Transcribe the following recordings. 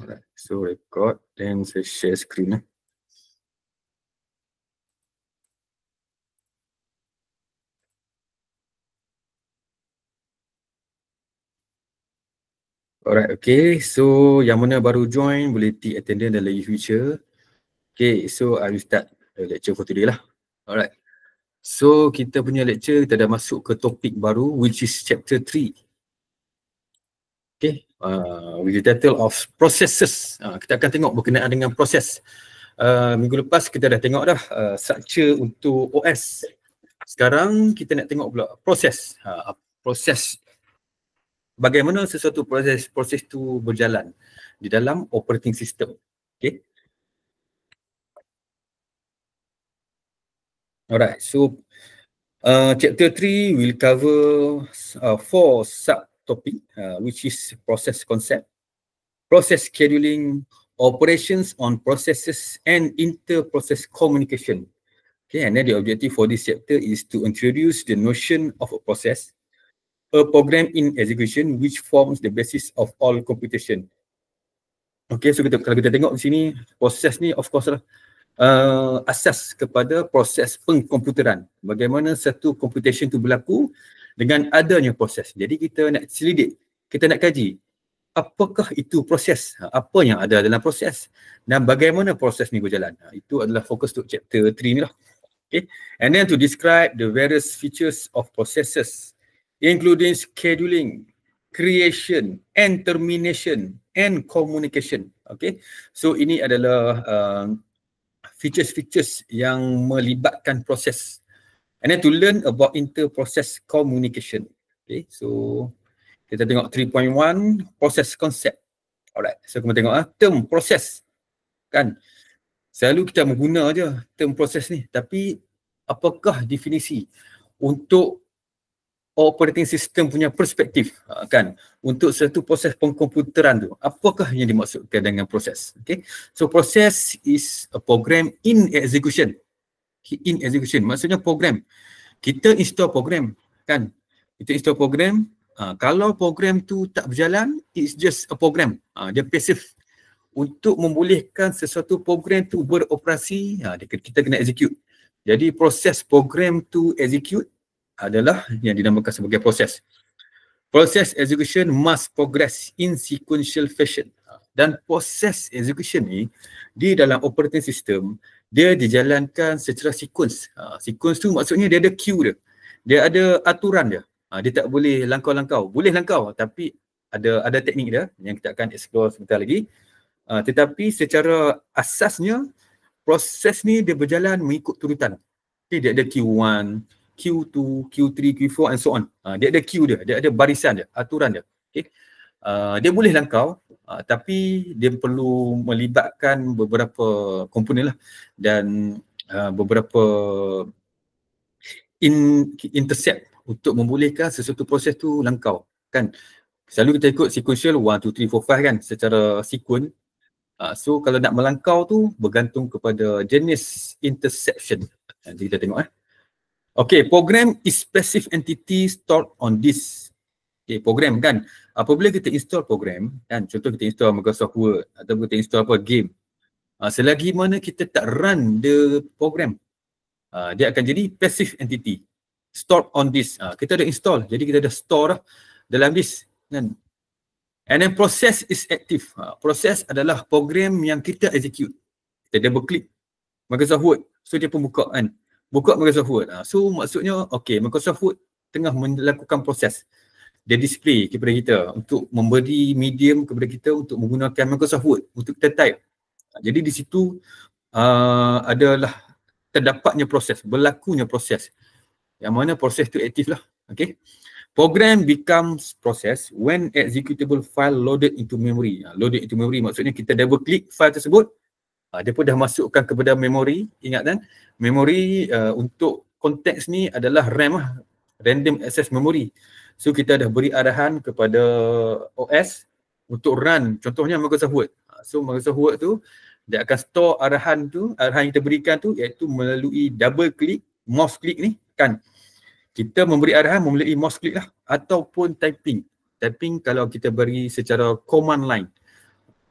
Alright, so record, then saya share screen. Alright, okay. So yang mana baru join boleh tick attendance dan lagi future. Okay, so I will start the lecture for today lah. Alright. So kita punya lecture, kita dah masuk ke topik baru which is chapter 3. Okay, with the title of processes. Kita akan tengok berkenaan dengan proses. Minggu lepas kita dah tengok dah structure untuk OS. Sekarang kita nak tengok pula proses. Proses bagaimana sesuatu proses tu berjalan di dalam operating system. Okay. Alright, so chapter 3 will cover 4 subtopic which is process concept, process scheduling, operations on processes and inter-process communication. Okay, and then the objective for this chapter is to introduce the notion of a process, a program in execution which forms the basis of all computation. Okay, so kalau kita tengok di sini, proses ni of course lah asas kepada proses pengkomputeran. Bagaimana satu computation tu berlaku dengan adanya proses. Jadi kita nak selidik, kita nak kaji apakah itu proses, apa yang ada dalam proses dan bagaimana proses ni berjalan. Itu adalah fokus untuk chapter 3 ni lah. Okay. And then to describe the various features of processes including scheduling, creation and termination and communication. Okay. So ini adalah features-features yang melibatkan proses. And then to learn about inter-process communication. Okay, so kita tengok 3.1 process concept. Alright, so kita tengok term proses. Kan? Selalu kita mengguna je term proses ni, tapi apakah definisi untuk operating system punya perspektif, kan, untuk satu proses pengkomputeran tu, apakah yang dimaksudkan dengan proses? Okay, so process is a program in execution. In execution maksudnya program. Kita install program, kan, kita install program. Kalau program tu tak berjalan, it's just a program. Dia passive. Untuk membolehkan sesuatu program tu beroperasi, kita kena execute. Jadi proses program tu execute adalah yang dinamakan sebagai proses. Proses execution must progress in sequential fashion. Dan proses execution ni di dalam operating system dia dijalankan secara sequence. Sequence tu maksudnya dia ada queue dia. Dia ada aturan dia. Dia tak boleh langkau-langkau. Boleh langkau tapi ada teknik dia yang kita akan explore sebentar lagi. Tetapi secara asasnya proses ni dia berjalan mengikut turutan. Okay, dia ada Q1, Q2, Q3, Q4 and so on. Dia ada queue dia ada barisan dia, aturan dia. Okay. Dia boleh langkau tapi dia perlu melibatkan beberapa komponen lah dan beberapa intercept untuk membolehkan sesuatu proses tu langkau. Kan? Selalu kita ikut sequential 1, 2, 3, 4, 5 kan, secara sequence. So kalau nak melangkau tu bergantung kepada jenis interception. Nanti kita tengok Okay, program is passive entity stored on disk. Okay, program kan. Apabila kita install program, kan, contoh kita install Microsoft Word atau kita install apa game. Selagi mana kita tak run the program, dia akan jadi passive entity stored on disk. Kita dah install, jadi kita dah store lah dalam disk, kan. And then process is active. Proses adalah program yang kita execute. Kita double click Microsoft Word, so dia pun buka kan. Buka Microsoft Word. So maksudnya okay, Microsoft Word tengah melakukan proses. Dia display kepada kita untuk memberi medium kepada kita untuk menggunakan Microsoft Word untuk kita type. Jadi di situ adalah terdapatnya proses, berlakunya proses. Yang mana proses tu aktif lah. Okay. Program becomes process when executable file loaded into memory. Loaded into memory maksudnya kita double click file tersebut, dia pun dah masukkan kepada memori. Ingat kan, memori untuk konteks ni adalah RAM lah, random access memory. So kita dah beri arahan kepada OS untuk run, contohnya Microsoft Word. So Microsoft Word tu dia akan store arahan tu, arahan yang kita berikan tu iaitu melalui double click, mouse click ni kan. Kita memberi arahan melalui mouse click lah ataupun typing. Typing kalau kita beri secara command line.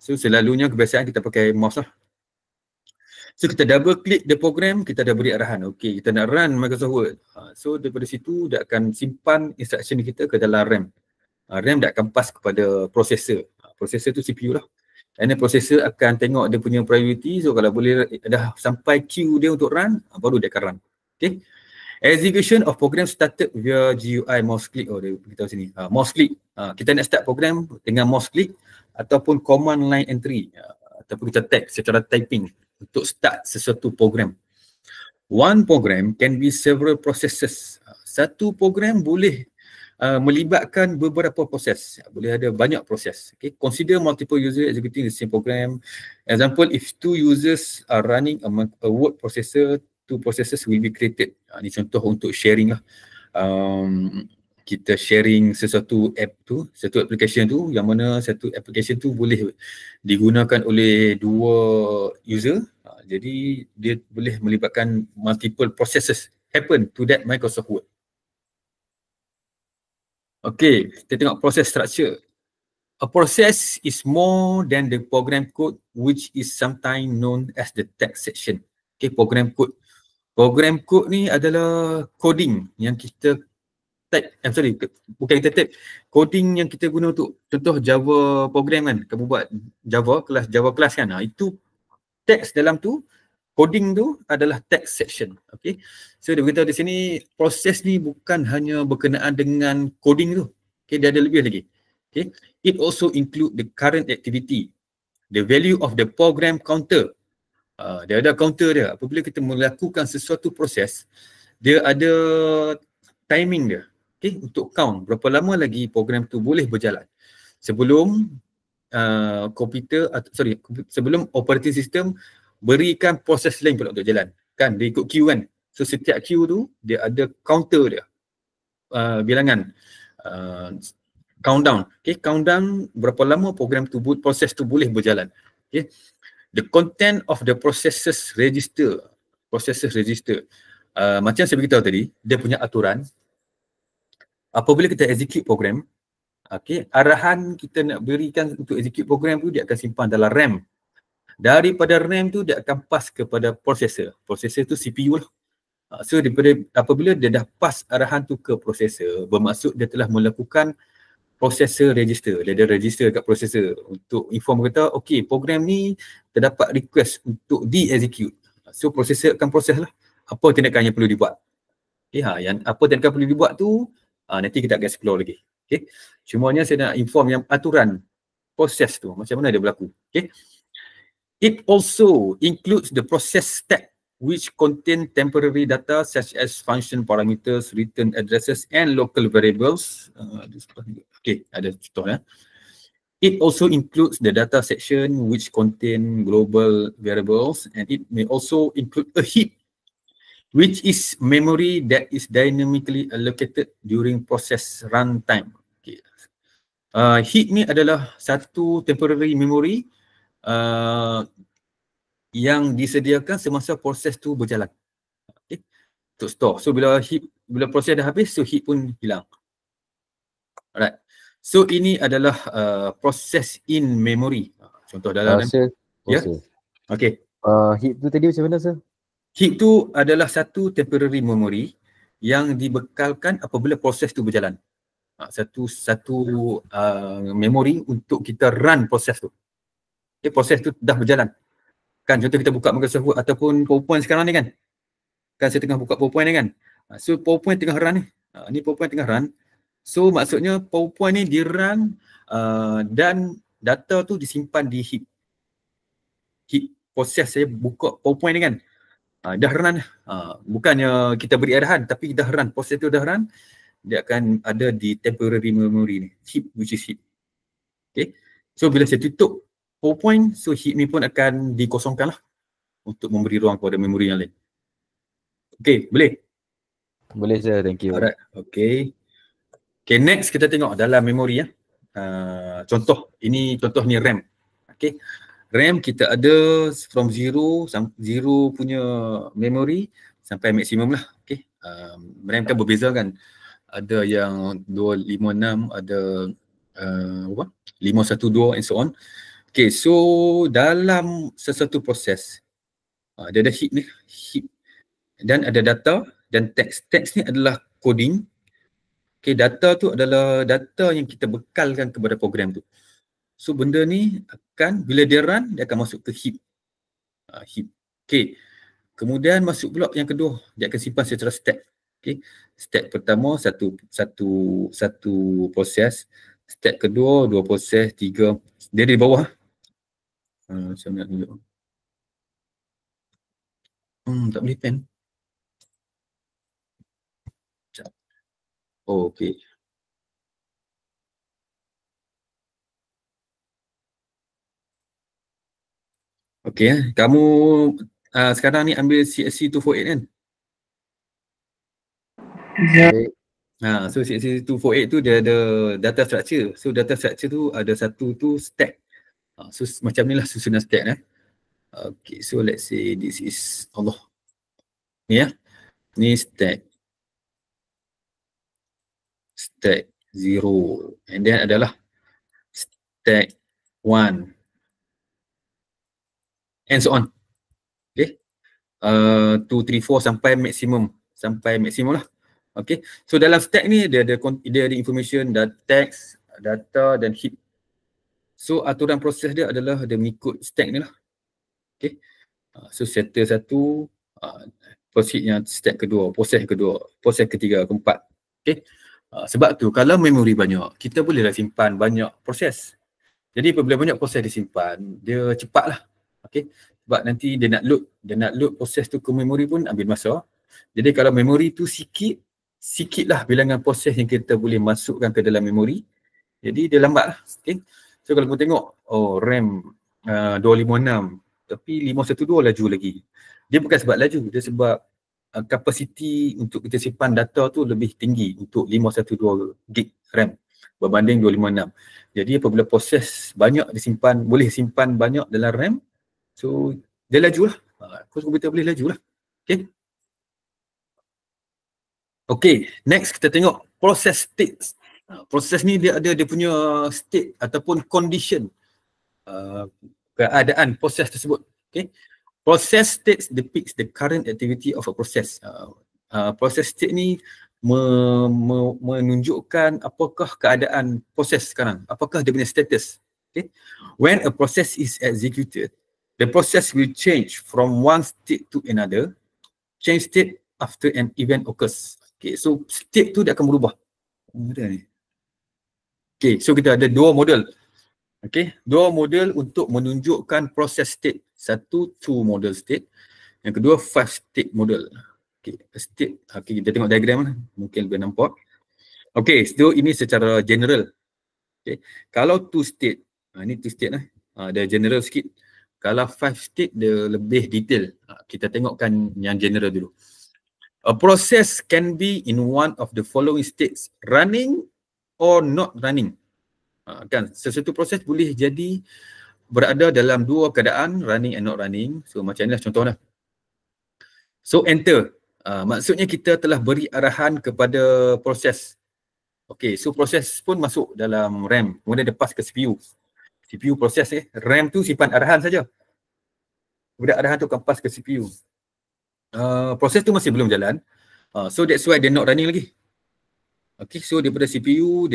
So selalunya kebiasaan kita pakai mouse lah. So kita double click the program, kita dah beri arahan. Okay, kita nak run Microsoft Word. So daripada situ dia akan simpan instruction kita ke dalam RAM. RAM dia akan pass kepada processor. Processor tu CPU lah. And then processor akan tengok dia punya priority. So kalau boleh dah sampai queue dia untuk run, baru dia akan run. Okay. Execution of program started via GUI mouse click. Oh, dia beritahu sini. Mouse click. Kita nak start program dengan mouse click ataupun command line entry. Ataupun kita type secara typing untuk start sesuatu program. One program can be several processes. Satu program boleh melibatkan beberapa proses. Boleh ada banyak proses. Okay. Consider multiple users executing the same program. Example, if two users are running a word processor, two processes will be created. Ini contoh untuk sharing lah. Kita sharing sesuatu app tu, satu application tu, yang mana satu application tu boleh digunakan oleh dua user. Jadi dia boleh melibatkan multiple processes happen to that Microsoft Word. Okay, kita tengok process structure. A process is more than the program code, which is sometimes known as the text section. Okay, program code. Program code ni adalah coding yang kita type, bukan kita type, coding yang kita guna untuk contoh Java program kan, kamu buat Java class kan, itu teks dalam tu, coding tu adalah text section. Okay, so dia beritahu di sini proses ni bukan hanya berkenaan dengan coding tu. Okay, dia ada lebih lagi. Okay, it also include the current activity, the value of the program counter. Dia ada counter dia. Apabila kita melakukan sesuatu proses, dia ada timing dia. Okay, untuk count berapa lama lagi program tu boleh berjalan sebelum sebelum operating system berikan proses lain pula untuk jalan. Kan dia ikut queue kan. So setiap queue tu dia ada counter dia. Bilangan countdown. Okay, countdown berapa lama program tu, proses tu boleh berjalan. Okay. The content of the processes register. Macam saya beritahu tadi, dia punya aturan. Apabila kita execute program, okay, arahan kita nak berikan untuk execute program tu dia akan simpan dalam RAM. Daripada RAM tu dia akan pass kepada processor. Processor tu CPU lah. So apabila dia dah pass arahan tu ke processor, bermaksud dia telah melakukan processor register. Dia ada register kat processor untuk inform kata, okay, program ni terdapat request untuk di-execute. So processor akan proses lah apa tindakan yang perlu dibuat. Okay, yang apa tindakan perlu dibuat tu nanti kita akan explore lagi. Okay, cumanya saya nak inform yang aturan proses tu macam mana dia berlaku. Okay, it also includes the process step which contain temporary data such as function parameters, return addresses and local variables. Okay, ada contoh. It also includes the data section which contain global variables, and it may also include a heap, which is memory that is dynamically allocated during process runtime. Okay. Heap ni adalah satu temporary memory yang disediakan semasa proses tu berjalan. Okay. Untuk store. So bila proses dah habis, so heap pun hilang. Alright. So ini adalah proses in memory. Contoh dalam ya. Okay. Heap tu tadi macam mana, sir? Heap tu adalah satu temporary memory yang dibekalkan apabila proses tu berjalan. Satu memory untuk kita run proses tu. Okay, proses tu dah berjalan. Kan contoh kita buka Microsoft Word ataupun PowerPoint sekarang ni kan. Kan saya tengah buka PowerPoint ni kan. So PowerPoint tengah run ni. Ni PowerPoint tengah run. So maksudnya PowerPoint ni di-run dan data tu disimpan di heap. Heap proses saya buka PowerPoint ni kan. Dah run. Bukannya kita beri arahan tapi dah run. Proses tu dah run. Dia akan ada di temporary memory ni. Heap, which is heap. Okay. So bila saya tutup PowerPoint, so heap ni pun akan dikosongkan lah untuk memberi ruang kepada memori yang lain. Okay, boleh? Boleh, sir. Thank you. Alright, okay. Okay, next kita tengok dalam memori ya. Contoh ni RAM. Okay. RAM kita ada from zero punya memory sampai maksimum lah. Okay. RAM kan berbeza kan. Ada yang 256, ada 512 and so on. Okay, so dalam sesuatu proses, dia ada heap ni, heap, dan ada data dan teks. Teks ni adalah coding. Okay, data tu adalah data yang kita bekalkan kepada program tu. So benda ni akan, bila dia run, dia akan masuk ke heap. Heap. Okay, kemudian masuk blok yang kedua, dia akan simpan secara stack. Okay, stack pertama satu proses, stack kedua dua proses, tiga, dia di bawah. Saya nak tunjuk. Tak boleh pen. Oh, okay. Okay, kamu sekarang ni ambil CSC 248 kan? Ya. So CSC 248 tu dia ada data structure. So data structure tu ada satu tu stack. So macam ni lah susunan stack . Okay, so let's say this is Allah. Ni ya. Ni stack 0 and then adalah stack 1 and so on. Okay, 2, 3, 4 sampai maksimum lah. Okay, so dalam stack ni dia ada information, dan text, data dan heap. So aturan proses dia adalah dia mengikut stack ni lah. Okay, so settle satu, proceed yang stack kedua, proses kedua, proses ketiga, keempat. Okay, sebab tu kalau memori banyak, kita bolehlah simpan banyak proses. Jadi apabila banyak proses disimpan, dia cepat lah. Okay, sebab nanti dia nak load proses tu ke memori pun ambil masa. Jadi kalau memori tu sikit lah bilangan proses yang kita boleh masukkan ke dalam memori, jadi dia lambat lah. Okay, so kalau kita tengok, RAM 256 tapi 512 laju lagi. Dia bukan sebab laju, dia sebab kapasiti untuk kita simpan data tu lebih tinggi untuk 512 gig RAM berbanding 256. Jadi apabila proses banyak disimpan, boleh simpan banyak dalam RAM, so dia laju lah. Komputer boleh laju lah. Okay. Okay, next kita tengok proses state. Proses ni dia ada dia punya state ataupun condition, keadaan proses tersebut. Okay, process states depicts the current activity of a process. Proses state ni menunjukkan apakah keadaan proses sekarang, apakah dia punya status. Okay, when a process is executed, the process will change from one state to another. Change state after an event occurs. Okay, so state tu dia akan berubah. Okay, so kita ada dua model. Okay, dua model untuk menunjukkan proses state. Satu, two model state. Yang kedua, 5 state model. Okay, state. Okay, kita tengok diagram lah. Mungkin lebih nampak. Okay, so ini secara general. Okay, kalau two state, ini two state lah. Dia general sikit. Kalau 5 state, dia lebih detail. Kita tengokkan yang general dulu. A process can be in one of the following states, running or not running. Kan, sesuatu proses boleh jadi berada dalam dua keadaan, running and not running. So macam inilah contohnya. So enter, maksudnya kita telah beri arahan kepada proses. Okay, so proses pun masuk dalam RAM, kemudian dia pass ke CPU. CPU proses RAM tu simpan arahan saja. Kemudian arahan tu akan pass ke CPU. Proses tu masih belum jalan. So that's why dia not running lagi. Okay, so daripada CPU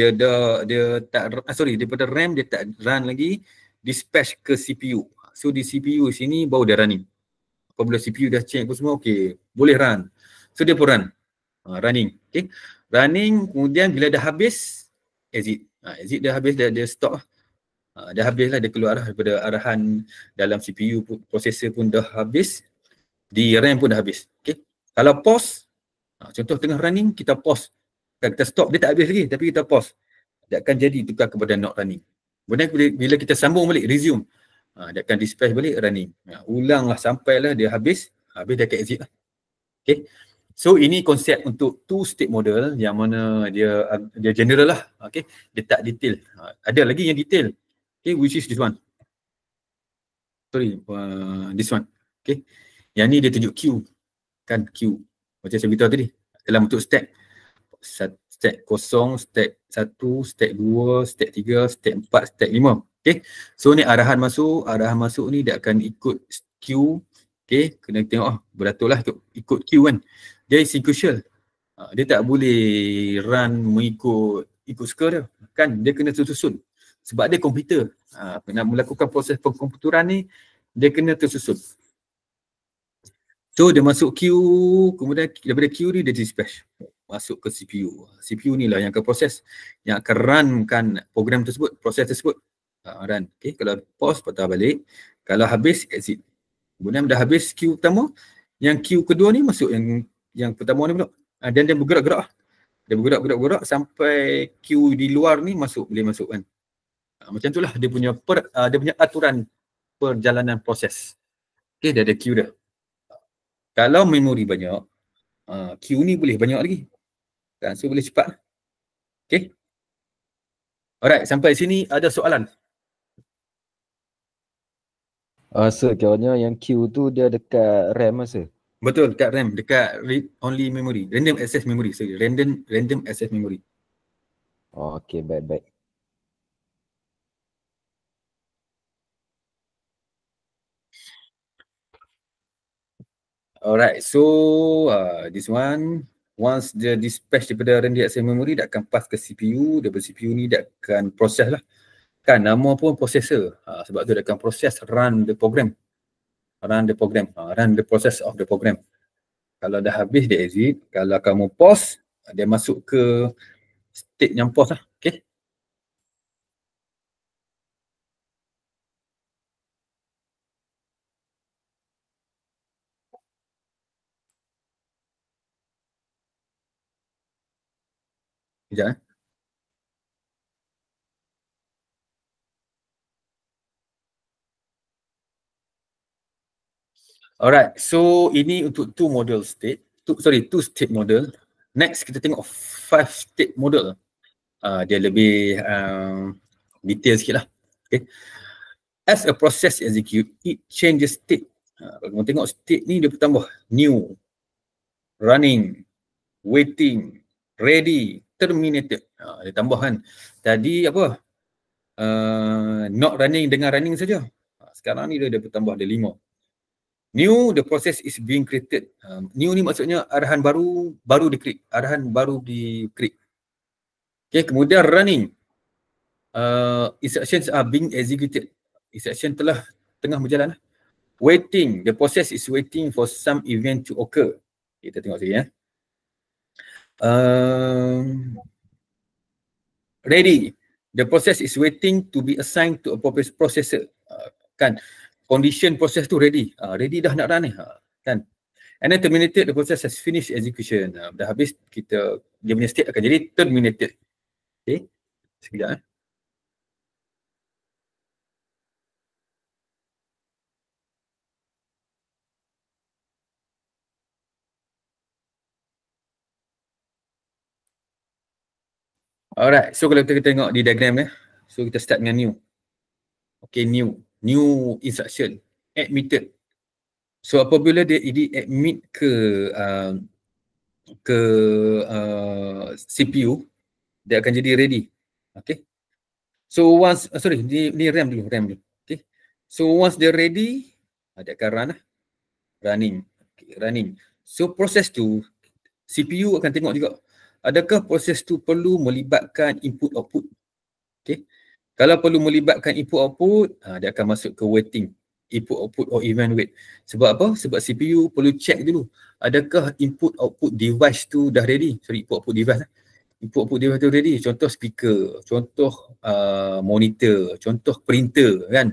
daripada RAM dia tak run lagi, dispatch ke CPU. So di CPU sini baru dia running. Apabila CPU dah check apa semua, okay, boleh run. So dia pun run. Running. Okay, running, kemudian bila dah habis, exit. Exit dah habis, dia stop lah. Dah habis lah, dia keluar lah daripada arahan dalam CPU, processor pun dah habis, di RAM pun dah habis. Okay, kalau pause, contoh tengah running, kita pause. Kita stop, dia tak habis lagi tapi kita pause. Dia akan jadi tukar kepada not running. Kemudian bila kita sambung balik, resume, dia akan dispatch balik running. Ulanglah sampailah dia habis dia akan exit lah. Okay, so ini konsep untuk two state model yang mana dia general lah. Okay, dia tak detail. Ada lagi yang detail. Okay, which is this one. Sorry, this one. Okay, yang ni dia tunjuk queue. Kan queue. Macam saya beritahu tadi. Dalam bentuk stack. Stack 0, stack 1, stack 2, stack 3, stack 4, stack 5. Okay, so ni arahan masuk ni dia akan ikut queue. Okay, kena tengok beratur lah ikut queue kan. Dia sequential. Dia tak boleh run ikut suka dia. Kan, dia kena tersusun. Sebab dia komputer. Nak melakukan proses pengkomputeran ni, dia kena tersusun. So dia masuk queue, kemudian daripada queue ni dia dispatch masuk ke CPU. CPU ni lah yang akan proses, yang akan runkan program tersebut, proses tersebut. Run. Okay, kalau pause patah balik, kalau habis exit. Kemudian dah habis queue pertama, yang queue kedua ni masuk yang pertama ni pula. Dan dia bergerak-gerak. Dia bergerak sampai queue di luar ni boleh masuk kan. Macam itulah dia punya aturan perjalanan proses. Okay, dia ada queue dia. Kalau memori banyak, queue ni boleh banyak lagi. Kan, so boleh cepat. Okay. Alright, sampai sini ada soalan? Sir, kiranya yang queue tu dia dekat RAM lah, sir? Betul, dekat RAM, dekat read only memory, random access memory, sorry, random access memory. Okay, baik. Alright, so this one, once dia dispatch daripada random access memory, dia akan pass ke CPU, daripada CPU ni dia akan proses lah. Kan, nama pun processor, sebab tu dia akan proses run the process of the program. Kalau dah habis dia exit, kalau kamu pause, dia masuk ke state yang pause lah. Okay. Sekejap. Alright, so ini untuk two state model. Next kita tengok 5 state model. Dia lebih detail sikit lah. Okay. As a process execute, it changes state. Kalau kamu tengok state ni dia bertambah. New, running, waiting, ready, terminated. Dia tambah kan. Tadi apa? Not running dengan running saja. Sekarang ni dia bertambah ada 5. New, the process is being created. New ni maksudnya arahan baru di-create. Okay, kemudian running. Instructions are being executed. Instruction tengah berjalan. Waiting, the process is waiting for some event to occur. Kita tengok sini ya. Ready, the process is waiting to be assigned to a processor. Kan, condition proses tu ready. Ready dah nak run ni. Kan. And then terminated, the process has finished execution. Dah habis, dia punya state akan jadi terminated. Okay. Sekejap. Alright, so kalau kita tengok di diagram so kita start dengan new. Okay, new instruction, admitted. So apabila dia admit ke CPU, dia akan jadi ready. Okay. So once, ni RAM dulu. Okay. So once dia ready, dia akan run lah. Running. Okay, running. So proses tu, CPU akan tengok juga. Adakah proses tu perlu melibatkan input-output? Okay. Kalau perlu melibatkan input-output, dia akan masuk ke waiting. Input-output or event wait. Sebab apa? Sebab CPU perlu check dulu. Adakah input-output device tu dah ready? Input-output device. Input-output device tu ready. Contoh speaker, contoh monitor, contoh printer kan.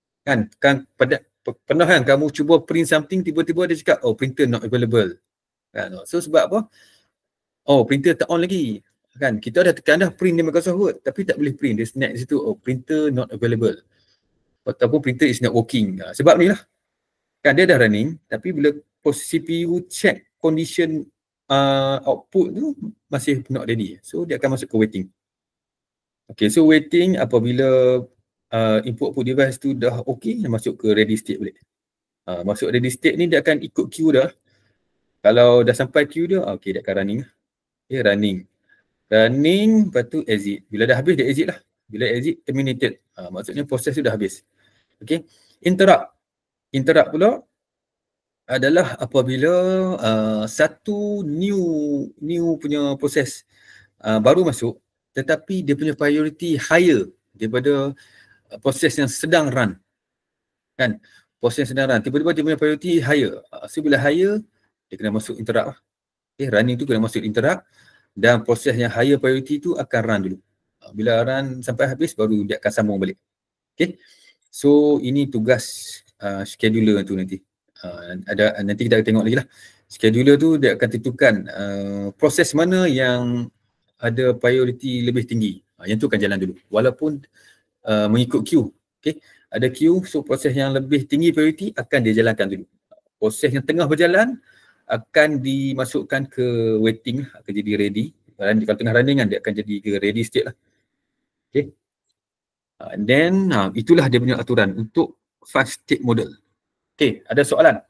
Pernah kan kamu cuba print something, tiba-tiba dia cakap, printer not available. Kan? So sebab apa? Printer tak on lagi. Kan, kita dah tekan dah print di Microsoft Word tapi tak boleh print. Dia snap di situ, printer not available. Ataupun printer is not working. Sebab ni lah. Kan dia dah running tapi bila CPU check condition output tu masih not ready. So dia akan masuk ke waiting. Okay, so waiting apabila input-output device tu dah okay, dia masuk ke ready state balik. Masuk ready state ni dia akan ikut queue dah. Kalau dah sampai queue dia, okay, dia akan running. Okay, running, lepas tu exit. Bila dah habis dia exit lah. Bila exit, terminated. Maksudnya proses tu dah habis. Okay. Interrupt pula adalah apabila satu new punya proses baru masuk, tetapi dia punya priority higher daripada proses yang sedang run. Kan? Proses yang sedang run, tiba-tiba dia punya priority higher. So bila higher, dia kena masuk interrupt. Okay, running tu kena masuk interrupt dan proses yang higher priority tu akan run dulu. Bila run sampai habis, baru dia akan sambung balik. Okay. So ini tugas scheduler tu nanti. Nanti kita tengok lagi lah. Scheduler tu dia akan tentukan proses mana yang ada priority lebih tinggi. Yang tu akan jalan dulu. Walaupun mengikut queue. Okay. Ada queue, so proses yang lebih tinggi priority akan dia jalankan dulu. Proses yang tengah berjalan akan dimasukkan ke waiting, akan jadi ready. Kalau tengah running kan, dia akan jadi ke ready state lah. Okay. And then itulah dia punya aturan untuk 5-state model. Okay, ada soalan?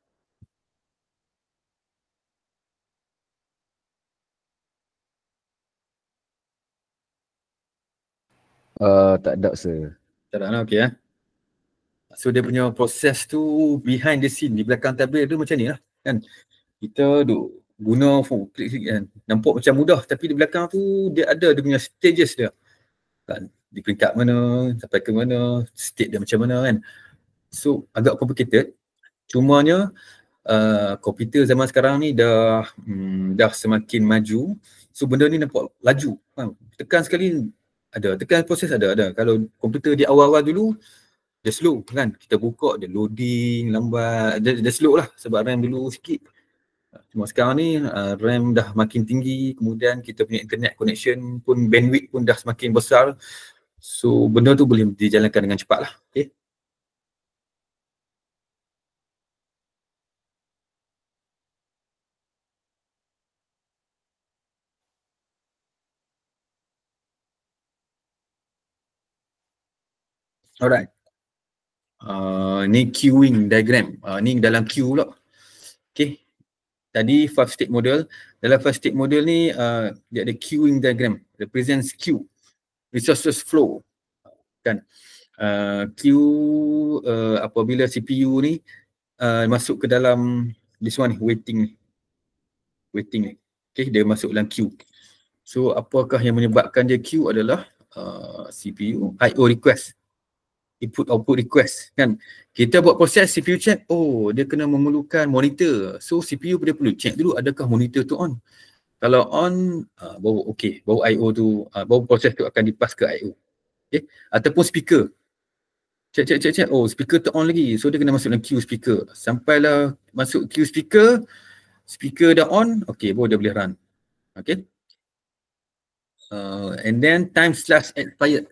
Tak ada sir. Tak ada, okay. So dia punya proses tu behind the scene, di belakang tablet tu macam ni lah kan. Kita duk guna phone klik kan. Nampak macam mudah, tapi di belakang tu dia ada dia punya stages dia. Kan, di peringkat mana, sampai ke mana, state dia macam mana kan. So agak complicated. Cumanya komputer zaman sekarang ni dah semakin maju. So benda ni nampak laju. Tekan sekali ada, tekan proses ada. Kalau komputer di awal-awal dulu dia slow kan. Kita buka dia loading lambat, dia slow lah sebab RAM dulu sikit. Cuma sekarang ni RAM dah makin tinggi, kemudian kita punya internet connection pun, bandwidth pun dah semakin besar. So benda tu boleh dijalankan dengan cepat lah. Okay. Alright. Ni queuing diagram. Ni dalam queue pula. Okay. Tadi 5-state model. Dalam 5-state model ni dia ada queuing diagram. Represents queue. Resources flow. Kan. Queue apabila CPU ni masuk ke dalam this one ni, waiting ni. Okay, dia masuk dalam queue. So apakah yang menyebabkan dia queue adalah CPU IO request. Input output request kan. Kita buat proses CPU check, dia kena memerlukan monitor. So CPU dia perlu check dulu adakah monitor tu on. Kalau on, baru okey, baru IO tu, baru proses tu akan dipas ke IO. Okay. Ataupun speaker. Check. Speaker tu on lagi. So dia kena masuk dalam queue speaker. Sampailah masuk queue speaker, speaker dah on, okey, baru dia boleh run. Okay. And then time slash expired.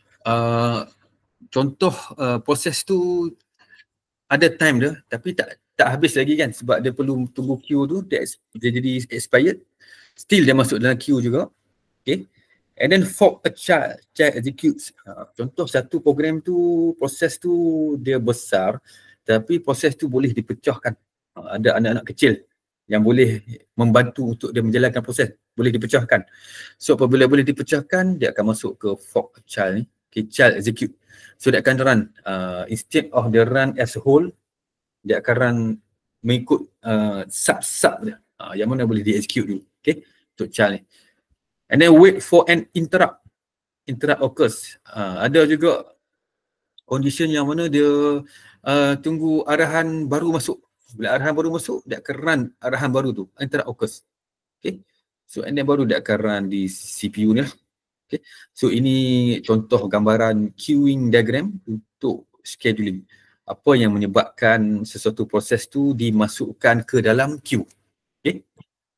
Contoh proses tu ada time dia tapi tak habis lagi kan, sebab dia perlu tunggu queue tu dia jadi expired, still dia masuk dalam queue juga. Okay. And then fork a child executes. Contoh satu program tu, proses tu dia besar tapi proses tu boleh dipecahkan. Ada anak-anak kecil yang boleh membantu untuk dia menjalankan proses, boleh dipecahkan. So apabila boleh dipecahkan, dia akan masuk ke fork a child ni. Okay, child execute. So dia akan run, instead of the run as a whole, dia akan run mengikut sub-sub dia. Yang mana boleh di-execute dulu. Okay, untuk child ni. And then wait for an interrupt. Interrupt occurs. Ada juga condition yang mana dia tunggu arahan baru masuk. Bila arahan baru masuk, dia akan run arahan baru tu. Interrupt occurs. Okay. So and then baru dia akan run di CPU ni lah. Okay. So ini contoh gambaran queuing diagram untuk scheduling. Apa yang menyebabkan sesuatu proses tu dimasukkan ke dalam queue. Okay.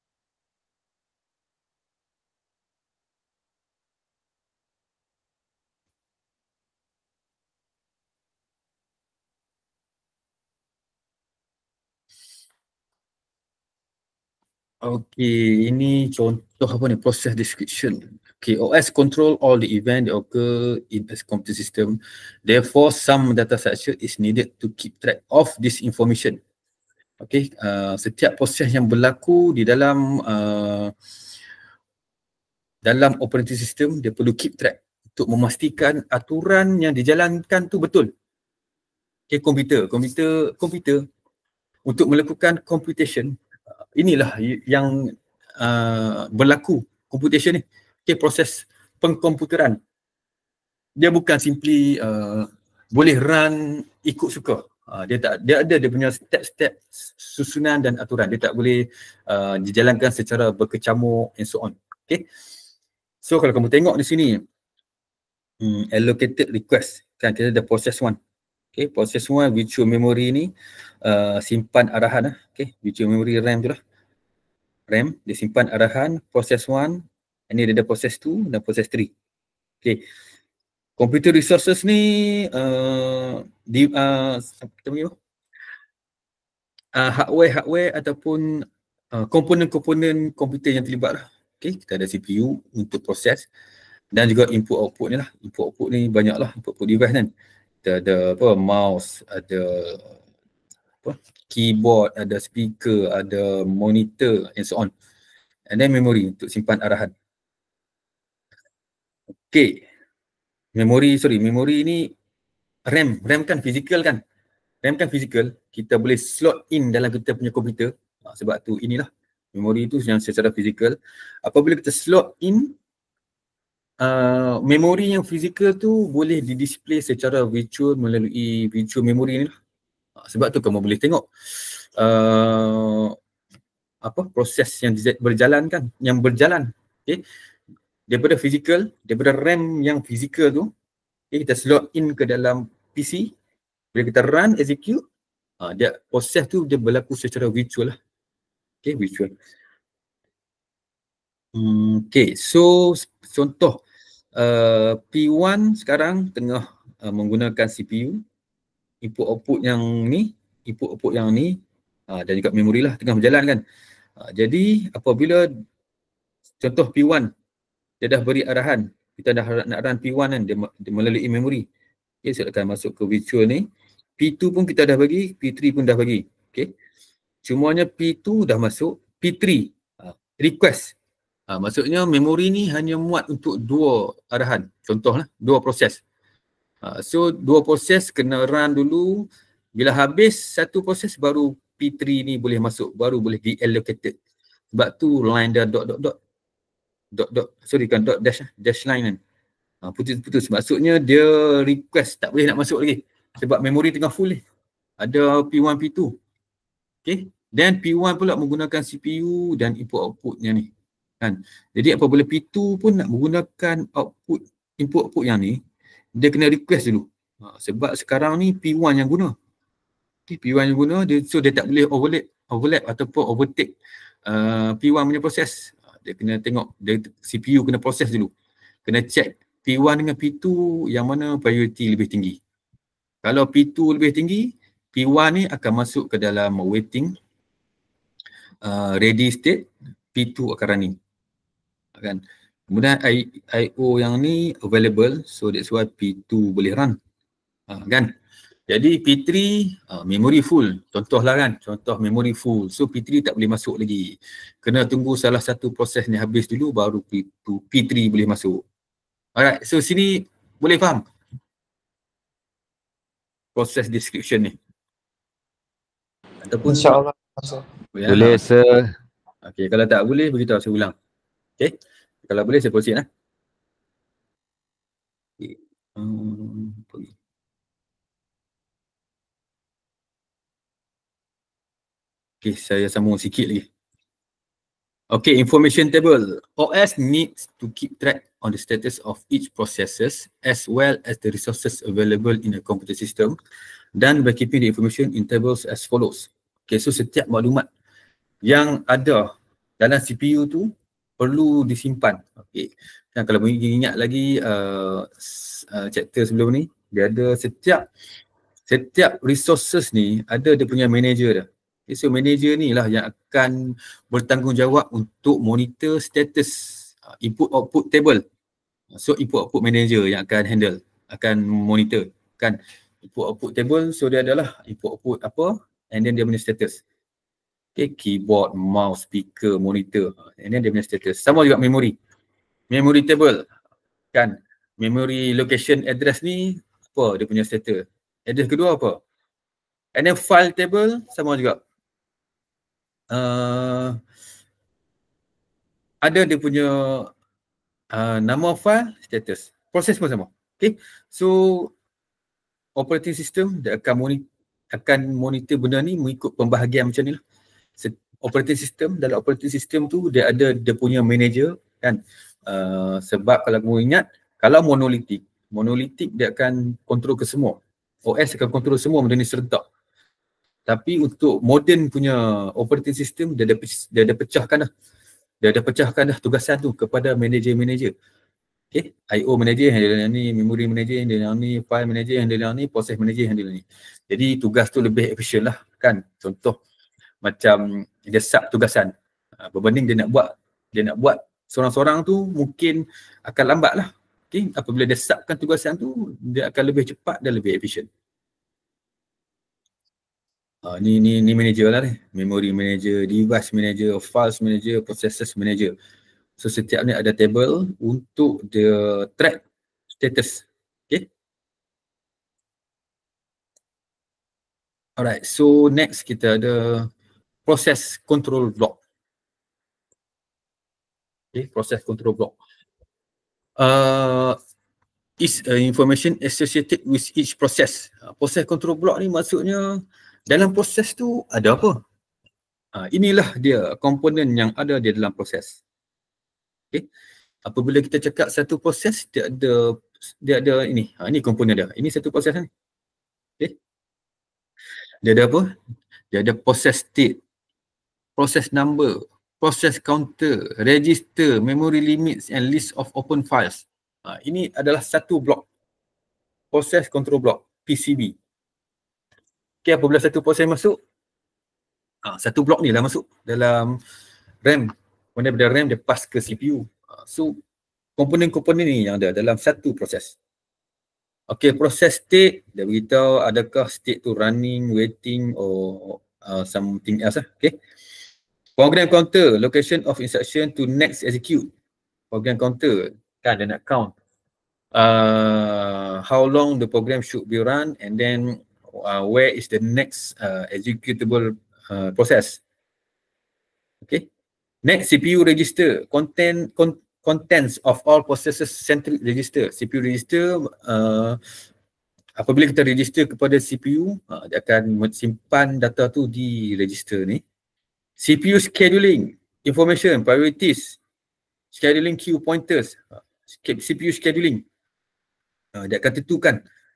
Okay, ini contoh apa ni, process description. Okay, OS control all the event that occur in a computer system. Therefore, some data structure is needed to keep track of this information. Okay, setiap proses yang berlaku di dalam operating system, dia perlu keep track untuk memastikan aturan yang dijalankan tu betul. Okay, komputer untuk melakukan computation, inilah yang berlaku computation ni. Okay, proses pengkomputeran. Dia bukan simply boleh run ikut suka. Dia ada dia punya step-step susunan dan aturan. Dia tak boleh dijalankan secara berkecamuk and so on. Okay. So kalau kamu tengok di sini allocated request, kan kita ada process 1. Okay, process 1 virtual memory ni simpan arahan. Okay, virtual memory RAM tu lah. RAM dia simpan arahan process 1. Ini dia ada process 2 dan process 3. Okay. Computer resources ni hardware ataupun komponen-komponen komputer yang terlibat lah. Okay, kita ada CPU untuk proses dan juga input output ni lah. Input output ni banyak lah input device kan. Kita ada mouse, ada keyboard, ada speaker, ada monitor and so on. And then memory untuk simpan arahan. Okay. Memory ni RAM kan fizikal kan. RAM kan fizikal, kita boleh slot in dalam kita punya komputer. Sebab tu inilah memori tu yang secara fizikal. Apabila kita slot in memori yang fizikal tu boleh di-display secara virtual melalui virtual memory ni lah. Sebab tu kamu boleh tengok proses yang berjalan kan, okay. Daripada RAM yang fizikal tu, okay, kita slot in ke dalam PC. Bila kita run, execute, dia proses tu dia berlaku secara virtual lah. Okay, virtual. Okay, so contoh P1 sekarang tengah menggunakan CPU, input output yang ni dan juga memori lah tengah berjalan kan. Jadi apabila contoh P1 dia dah beri arahan, kita dah nak run P1 kan, dia melalui memori. Okay, saya akan masuk ke virtual ni. P2 pun kita dah bagi, P3 pun dah bagi. Okay. Cumanya P2 dah masuk, P3 request. Maksudnya memori ni hanya muat untuk 2 arahan. Contohlah 2 proses. So 2 proses kena run dulu. Bila habis satu proses baru P3 ni boleh masuk, baru boleh di-allocated. Sebab tu line dah dash line kan. Putus. Maksudnya dia request tak boleh nak masuk lagi. Sebab memori tengah full ni. Ada P1, P2. Okay. Dan P1 pula menggunakan CPU dan input outputnya ni. Kan. Jadi apabila P2 pun nak menggunakan input output yang ni, dia kena request dulu. Sebab sekarang ni P1 yang guna. Okay, P1 yang guna, dia tak boleh overlap ataupun overtake P1 punya proses. Dia kena tengok, CPU kena proses dulu. Kena check P1 dengan P2 yang mana priority lebih tinggi. Kalau P2 lebih tinggi, P1 ni akan masuk ke dalam waiting ready state, P2 akan running. Kan? Kemudian IO yang ni available, so that's why P2 boleh run. Kan? Jadi P3 memory full, contohlah kan, contoh memory full. So P3 tak boleh masuk lagi. Kena tunggu salah satu proses ni habis dulu baru P3 boleh masuk. Alright, so sini boleh faham proses description ni? Ataupun InsyaAllah. Boleh sir. Okay, kalau tak boleh beritahu saya ulang. Okay, kalau boleh saya proceed lah. Okay. Okay, saya sambung sikit lagi. Okay, information table. OS needs to keep track on the status of each processes as well as the resources available in a computer system done by keeping the information in tables as follows. Okay, so setiap maklumat yang ada dalam CPU tu perlu disimpan. Okay, dan kalau ingat lagi chapter sebelum ni, dia ada setiap resources ni ada dia punya manager dia. Okay, so manager ni lah yang akan bertanggungjawab untuk monitor status input output table. So input output manager yang akan handle, akan monitor kan input output table. So dia adalah input output apa and then dia punya status. Okay, keyboard, mouse, speaker, monitor and then dia punya status. Sama juga memory table kan. memory location address ni apa dia punya status. Address kedua apa? And then file table sama juga. Ada dia punya nama file, status. Proses pun sama. Okay. So operating system dia akan monitor benda ni mengikut pembahagian macam ni lah. Operating system, dalam operating system tu dia ada dia punya manager kan. Sebab kalau kamu ingat, kalau monolitik dia akan kontrol ke semua. OS akan kontrol semua benda ni serentak. Tapi untuk modern punya operating system dia ada pecahkan dah. Dia ada pecahkan dah tugasan tu kepada manager-manager. Okay, IO manager handle yang ni, memory manager handle yang ni, file manager handle yang ni, process manager handle yang ni. Jadi tugas tu lebih efisien lah kan. Contoh macam dia sub tugasan. Berbanding dia nak buat seorang-seorang tu mungkin akan lambat lah. Okay, apabila dia subkan tugasan tu, dia akan lebih cepat dan lebih efisien. Ni manager lah ni. Memory manager, device manager, files manager, processes manager. So setiap ni ada table untuk dia track status. Okay. Alright, so next kita ada process control block. Okay, process control block. Is information associated with each process. Process control block ni maksudnya dalam proses tu ada apa? Inilah dia komponen yang ada di dalam proses. Okay. Apabila kita cakap satu proses, dia ada ini. Ini komponen dia. Ini satu proses ni. Okay. Dia ada apa? Dia ada process state, process number, process counter, register, memory limits and list of open files. Ini adalah satu blok. Process control block, PCB. Okay, apabila satu proses masuk, satu blok ni lah masuk dalam RAM. Kemudian daripada RAM dia pass ke CPU. So komponen-komponen ni yang ada dalam satu proses. Okay, proses state dia beritahu adakah state tu running, waiting or something else lah. Okay. Program counter, location of instruction to next execute. Program counter kan dia nak count how long the program should be run and then where is the next executable process. Okay. Next, CPU register, contents of all processes central register. CPU register, apabila kita register kepada CPU, dia akan simpan data tu di register ni. CPU scheduling, information, priorities, scheduling queue pointers, CPU scheduling. Dia akan tentukan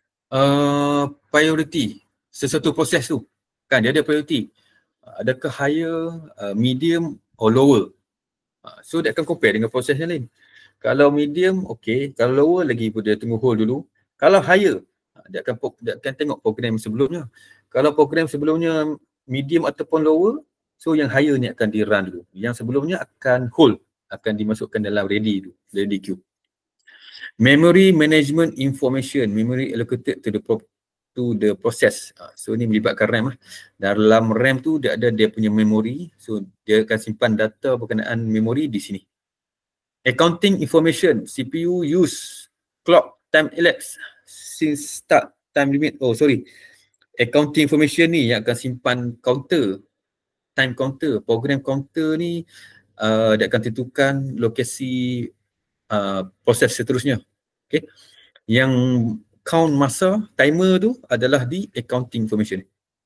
priority sesuatu proses tu. Kan dia ada priority. Adakah higher, medium or lower. So dia akan compare dengan proses yang lain. Kalau medium, okay. Kalau lower lagi pun dia tunggu hold dulu. Kalau higher, dia akan tengok program sebelumnya. Kalau program sebelumnya medium ataupun lower, so yang higher ni akan di run dulu. Yang sebelumnya akan hold, akan dimasukkan dalam ready queue. Memory management information, memory allocated to the process. So ni melibatkan RAM lah. Dalam RAM tu dia ada dia punya memory. So dia akan simpan data berkenaan memory di sini. Accounting information, CPU use clock time elapsed since start time limit. Accounting information ni yang akan simpan counter, time counter, program counter ni dia akan tentukan lokasi proses seterusnya. Okay. Yang count masa timer tu adalah di accounting information.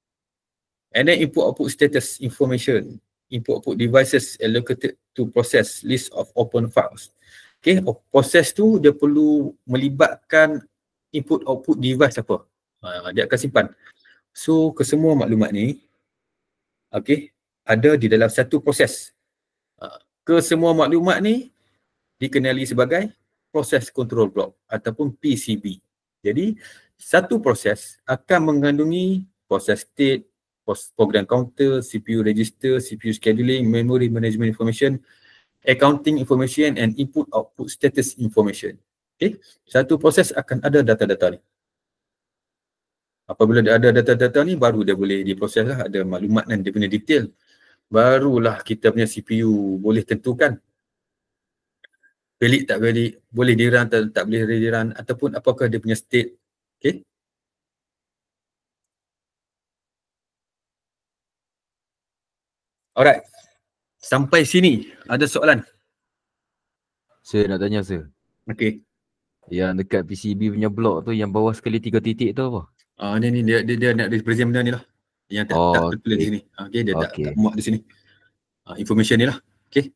And then input output status information, input output devices allocated to process list of open files. Okay, proses tu dia perlu melibatkan input output device apa. Dia akan simpan. So kesemua maklumat ni okay, ada di dalam satu proses. Kesemua maklumat ni dikenali sebagai proses control block ataupun PCB. Jadi satu proses akan mengandungi proses state, program counter, CPU register, CPU scheduling, memory management information, accounting information and input output status information. Okay, satu proses akan ada data-data ni. Apabila ada data-data ni baru dia boleh diproses lah, ada maklumat dan dia punya detail. Barulah kita punya CPU boleh tentukan valid tak valid, boleh dirun atau tak boleh dirun, ataupun apakah dia punya state. Okay. Alright. Sampai sini ada soalan? Saya nak tanya sir. Okay. Yang dekat PCB punya blok tu yang bawah sekali 3 titik tu apa? Ni dia nak represent benda ni lah. Yang tak tertulis di sini. Okay, dia tak muat di sini. Information ni lah. Okay.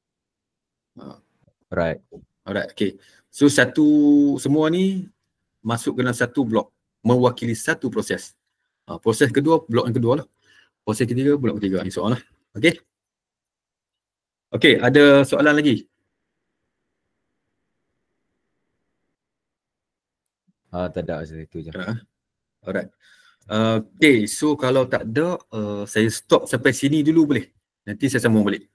Right. Alright, okay. So semua ni masuk ke dalam satu blok, mewakili satu proses. Proses kedua, blok yang kedua lah. Proses ketiga, blok ketiga. Ini soalan lah. Okay. Okay, ada soalan lagi? Tak ada sir, itu je. Alright. Okay, so kalau tak ada, saya stop sampai sini dulu boleh? Nanti saya sambung balik.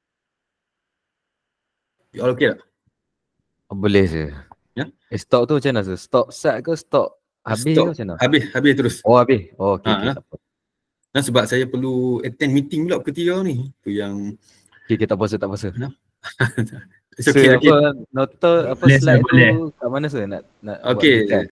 You all okay tak? Boleh sir. Ya? Stop tu macam mana sir? Stop start ke stop habis ke macam mana? Habis terus. Oh habis. Oh okey tak apa. Dan sebab saya perlu attend meeting pula ketiga ni. Tu yang Okey tak apa sir. It's okay, apa nota apa slide tu kat mana sir nak okay. buat